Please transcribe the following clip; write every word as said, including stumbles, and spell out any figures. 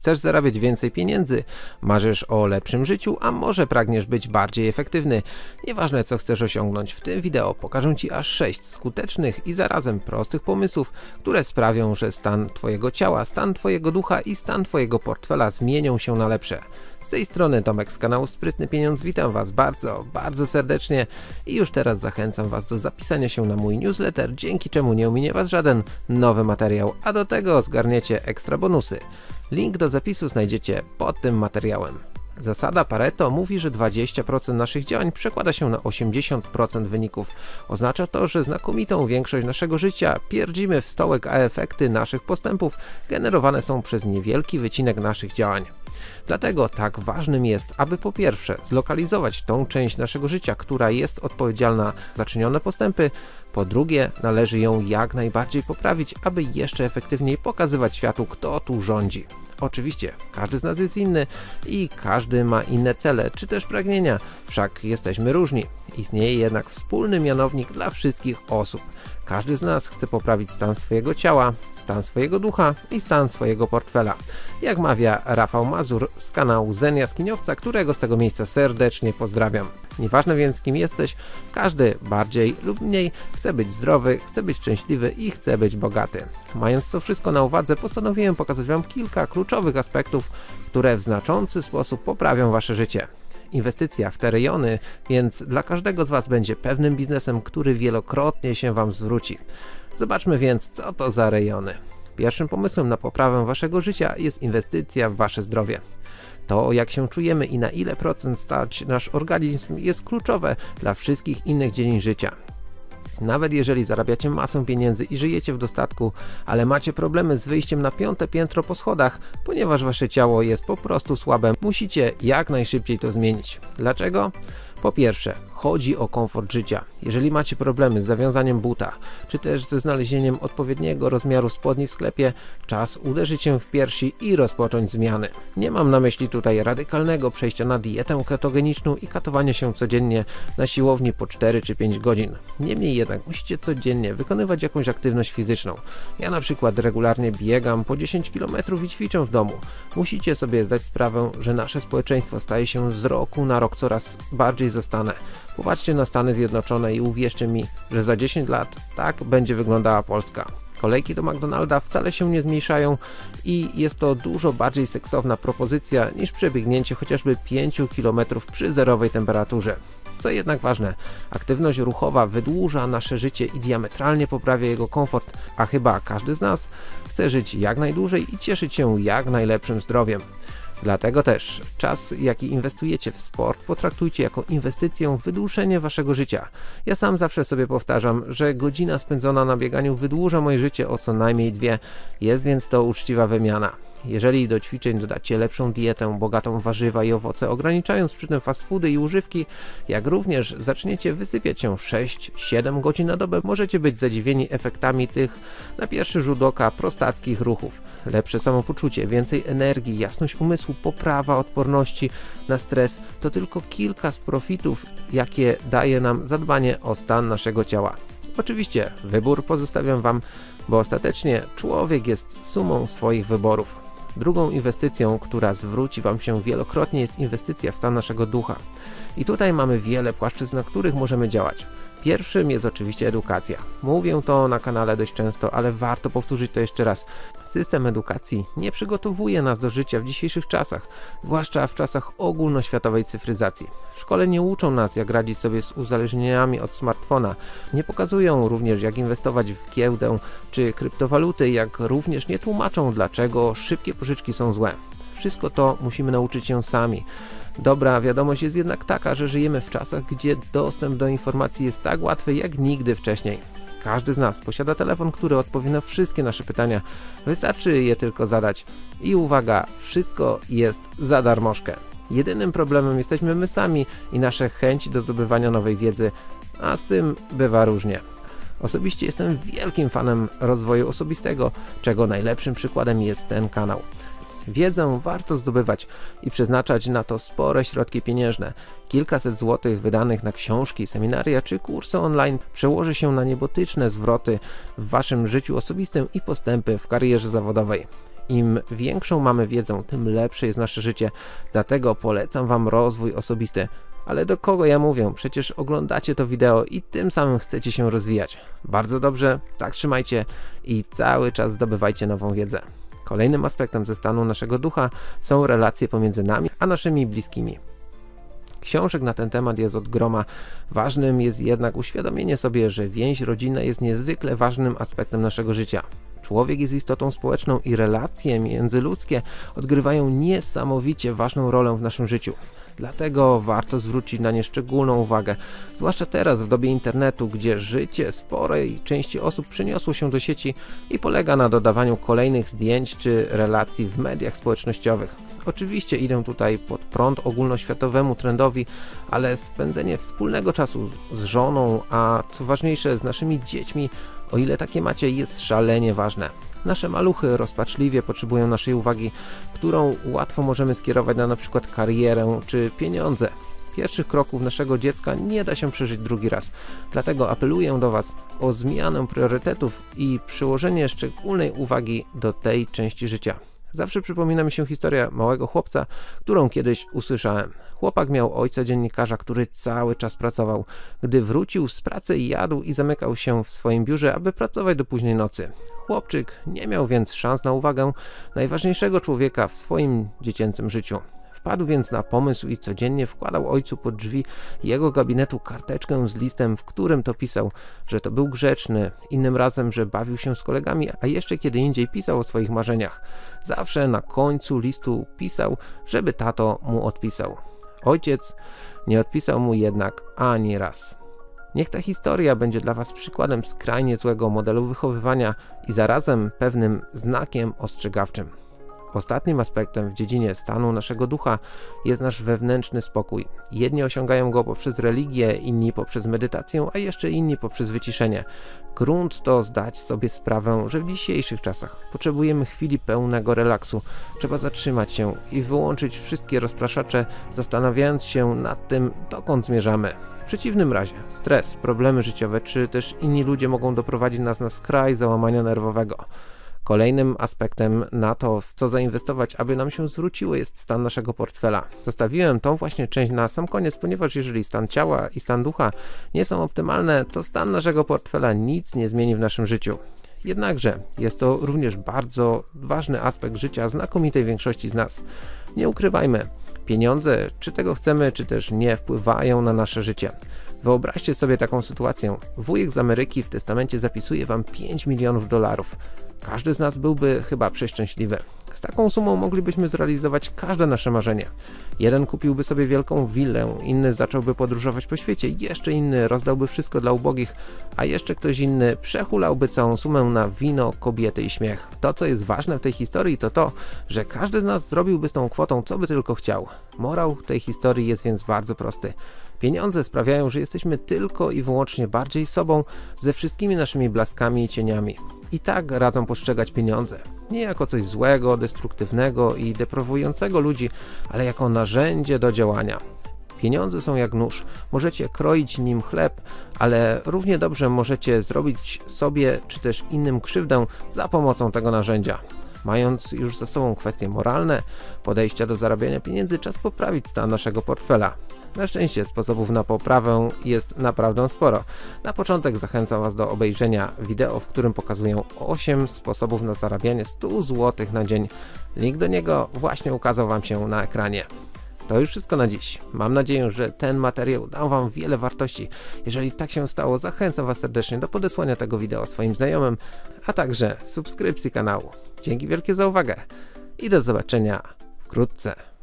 Chcesz zarabiać więcej pieniędzy? Marzysz o lepszym życiu, a może pragniesz być bardziej efektywny? Nieważne co chcesz osiągnąć, w tym wideo pokażę Ci aż sześć skutecznych i zarazem prostych pomysłów, które sprawią, że stan Twojego ciała, stan Twojego ducha i stan Twojego portfela zmienią się na lepsze. Z tej strony Tomek z kanału Sprytny Pieniądz, witam Was bardzo, bardzo serdecznie i już teraz zachęcam Was do zapisania się na mój newsletter, dzięki czemu nie ominie Was żaden nowy materiał, a do tego zgarniecie ekstra bonusy. Link do zapisu znajdziecie pod tym materiałem. Zasada Pareto mówi, że dwadzieścia procent naszych działań przekłada się na osiemdziesiąt procent wyników. Oznacza to, że znakomitą większość naszego życia pierdzimy w stołek, a efekty naszych postępów generowane są przez niewielki wycinek naszych działań. Dlatego tak ważnym jest, aby po pierwsze zlokalizować tą część naszego życia, która jest odpowiedzialna za czynione postępy, po drugie należy ją jak najbardziej poprawić, aby jeszcze efektywniej pokazywać światu, kto tu rządzi. Oczywiście, każdy z nas jest inny i każdy ma inne cele czy też pragnienia, wszak jesteśmy różni. Istnieje jednak wspólny mianownik dla wszystkich osób. Każdy z nas chce poprawić stan swojego ciała, stan swojego ducha i stan swojego portfela. Jak mawia Rafał Mazur z kanału Zen Jaskiniowca, którego z tego miejsca serdecznie pozdrawiam. Nieważne więc kim jesteś, każdy bardziej lub mniej chce być zdrowy, chce być szczęśliwy i chce być bogaty. Mając to wszystko na uwadze, postanowiłem pokazać Wam kilka kluczowych aspektów, które w znaczący sposób poprawią Wasze życie. Inwestycja w te rejony, więc dla każdego z Was będzie pewnym biznesem, który wielokrotnie się Wam zwróci. Zobaczmy więc, co to za rejony. Pierwszym pomysłem na poprawę Waszego życia jest inwestycja w Wasze zdrowie. To, jak się czujemy i na ile procent stać nasz organizm, jest kluczowe dla wszystkich innych dziedzin życia. Nawet jeżeli zarabiacie masę pieniędzy i żyjecie w dostatku, ale macie problemy z wyjściem na piąte piętro po schodach, ponieważ wasze ciało jest po prostu słabe, musicie jak najszybciej to zmienić. Dlaczego? Po pierwsze, chodzi o komfort życia. Jeżeli macie problemy z zawiązaniem buta, czy też ze znalezieniem odpowiedniego rozmiaru spodni w sklepie, czas uderzyć się w piersi i rozpocząć zmiany. Nie mam na myśli tutaj radykalnego przejścia na dietę ketogeniczną i katowania się codziennie na siłowni po cztery czy pięć godzin. Niemniej jednak musicie codziennie wykonywać jakąś aktywność fizyczną. Ja na przykład regularnie biegam po dziesięć kilometrów i ćwiczę w domu. Musicie sobie zdać sprawę, że nasze społeczeństwo staje się z roku na rok coraz bardziej zastane. Popatrzcie na Stany Zjednoczone i uwierzcie mi, że za dziesięć lat tak będzie wyglądała Polska. Kolejki do McDonalda wcale się nie zmniejszają i jest to dużo bardziej seksowna propozycja niż przebiegnięcie chociażby pięciu kilometrów przy zerowej temperaturze. Co jednak ważne, aktywność ruchowa wydłuża nasze życie i diametralnie poprawia jego komfort, a chyba każdy z nas chce żyć jak najdłużej i cieszyć się jak najlepszym zdrowiem. Dlatego też czas, jaki inwestujecie w sport, potraktujcie jako inwestycję w wydłużenie waszego życia. Ja sam zawsze sobie powtarzam, że godzina spędzona na bieganiu wydłuża moje życie o co najmniej dwie, jest więc to uczciwa wymiana. Jeżeli do ćwiczeń dodacie lepszą dietę, bogatą w warzywa i owoce, ograniczając przy tym fast foody i używki, jak również zaczniecie wysypiać się sześć siedem godzin na dobę, możecie być zadziwieni efektami tych na pierwszy rzut oka prostackich ruchów. Lepsze samopoczucie, więcej energii, jasność umysłu, poprawa odporności na stres to tylko kilka z profitów, jakie daje nam zadbanie o stan naszego ciała. Oczywiście wybór pozostawiam Wam, bo ostatecznie człowiek jest sumą swoich wyborów. Drugą inwestycją, która zwróci Wam się wielokrotnie, jest inwestycja w stan naszego ducha. I tutaj mamy wiele płaszczyzn, na których możemy działać. Pierwszym jest oczywiście edukacja. Mówię to na kanale dość często, ale warto powtórzyć to jeszcze raz. System edukacji nie przygotowuje nas do życia w dzisiejszych czasach, zwłaszcza w czasach ogólnoświatowej cyfryzacji. W szkole nie uczą nas, jak radzić sobie z uzależnieniami od smartfona. Nie pokazują również, jak inwestować w giełdę czy kryptowaluty, jak również nie tłumaczą, dlaczego szybkie pożyczki są złe. Wszystko to musimy nauczyć się sami. Dobra wiadomość jest jednak taka, że żyjemy w czasach, gdzie dostęp do informacji jest tak łatwy jak nigdy wcześniej. Każdy z nas posiada telefon, który odpowie na wszystkie nasze pytania. Wystarczy je tylko zadać. I uwaga, wszystko jest za darmożkę. Jedynym problemem jesteśmy my sami i nasze chęci do zdobywania nowej wiedzy, a z tym bywa różnie. Osobiście jestem wielkim fanem rozwoju osobistego, czego najlepszym przykładem jest ten kanał. Wiedzę warto zdobywać i przeznaczać na to spore środki pieniężne. Kilkaset złotych wydanych na książki, seminaria czy kursy online przełoży się na niebotyczne zwroty w waszym życiu osobistym i postępy w karierze zawodowej. Im większą mamy wiedzę, tym lepsze jest nasze życie, dlatego polecam Wam rozwój osobisty. Ale do kogo ja mówię? Przecież oglądacie to wideo i tym samym chcecie się rozwijać. Bardzo dobrze, tak trzymajcie i cały czas zdobywajcie nową wiedzę. Kolejnym aspektem ze stanu naszego ducha są relacje pomiędzy nami a naszymi bliskimi. Książek na ten temat jest od groma. Ważnym jest jednak uświadomienie sobie, że więź rodzinna jest niezwykle ważnym aspektem naszego życia. Człowiek jest istotą społeczną i relacje międzyludzkie odgrywają niesamowicie ważną rolę w naszym życiu. Dlatego warto zwrócić na nie szczególną uwagę, zwłaszcza teraz w dobie internetu, gdzie życie sporej części osób przeniosło się do sieci i polega na dodawaniu kolejnych zdjęć czy relacji w mediach społecznościowych. Oczywiście idę tutaj pod prąd ogólnoświatowemu trendowi, ale spędzenie wspólnego czasu z żoną, a co ważniejsze z naszymi dziećmi, o ile takie macie, jest szalenie ważne. Nasze maluchy rozpaczliwie potrzebują naszej uwagi, którą łatwo możemy skierować na np. karierę czy pieniądze. Pierwszych kroków naszego dziecka nie da się przeżyć drugi raz, dlatego apeluję do Was o zmianę priorytetów i przyłożenie szczególnej uwagi do tej części życia. Zawsze przypomina mi się historia małego chłopca, którą kiedyś usłyszałem. Chłopak miał ojca dziennikarza, który cały czas pracował. Gdy wrócił z pracy, jadł i zamykał się w swoim biurze, aby pracować do późnej nocy. Chłopczyk nie miał więc szans na uwagę najważniejszego człowieka w swoim dziecięcym życiu. Wpadł więc na pomysł i codziennie wkładał ojcu pod drzwi jego gabinetu karteczkę z listem, w którym to pisał, że to był grzeczny, innym razem, że bawił się z kolegami, a jeszcze kiedy indziej pisał o swoich marzeniach. Zawsze na końcu listu pisał, żeby tato mu odpisał. Ojciec nie odpisał mu jednak ani raz. Niech ta historia będzie dla Was przykładem skrajnie złego modelu wychowywania i zarazem pewnym znakiem ostrzegawczym. Ostatnim aspektem w dziedzinie stanu naszego ducha jest nasz wewnętrzny spokój. Jedni osiągają go poprzez religię, inni poprzez medytację, a jeszcze inni poprzez wyciszenie. Grunt to zdać sobie sprawę, że w dzisiejszych czasach potrzebujemy chwili pełnego relaksu. Trzeba zatrzymać się i wyłączyć wszystkie rozpraszacze, zastanawiając się nad tym, dokąd zmierzamy. W przeciwnym razie stres, problemy życiowe czy też inni ludzie mogą doprowadzić nas na skraj załamania nerwowego. Kolejnym aspektem na to, w co zainwestować, aby nam się zwróciło, jest stan naszego portfela. Zostawiłem tą właśnie część na sam koniec, ponieważ jeżeli stan ciała i stan ducha nie są optymalne, to stan naszego portfela nic nie zmieni w naszym życiu. Jednakże jest to również bardzo ważny aspekt życia znakomitej większości z nas. Nie ukrywajmy, pieniądze, czy tego chcemy, czy też nie, wpływają na nasze życie. Wyobraźcie sobie taką sytuację. Wujek z Ameryki w testamencie zapisuje Wam pięć milionów dolarów. Każdy z nas byłby chyba przeszczęśliwy. Z taką sumą moglibyśmy zrealizować każde nasze marzenie. Jeden kupiłby sobie wielką willę, inny zacząłby podróżować po świecie, jeszcze inny rozdałby wszystko dla ubogich, a jeszcze ktoś inny przehulałby całą sumę na wino, kobiety i śmiech. To, co jest ważne w tej historii, to to, że każdy z nas zrobiłby z tą kwotą, co by tylko chciał. Morał tej historii jest więc bardzo prosty. Pieniądze sprawiają, że jesteśmy tylko i wyłącznie bardziej sobą, ze wszystkimi naszymi blaskami i cieniami. I tak radzą postrzegać pieniądze. Nie jako coś złego, destruktywnego i deprawującego ludzi, ale jako narzędzie do działania. Pieniądze są jak nóż. Możecie kroić nim chleb, ale równie dobrze możecie zrobić sobie czy też innym krzywdę za pomocą tego narzędzia. Mając już za sobą kwestie moralne, podejścia do zarabiania pieniędzy, czas poprawić stan naszego portfela. Na szczęście sposobów na poprawę jest naprawdę sporo. Na początek zachęcam Was do obejrzenia wideo, w którym pokazuję osiem sposobów na zarabianie stu złotych na dzień. Link do niego właśnie ukazał Wam się na ekranie. To już wszystko na dziś. Mam nadzieję, że ten materiał dał Wam wiele wartości. Jeżeli tak się stało, zachęcam Was serdecznie do podesłania tego wideo swoim znajomym, a także subskrypcji kanału. Dzięki wielkie za uwagę i do zobaczenia wkrótce.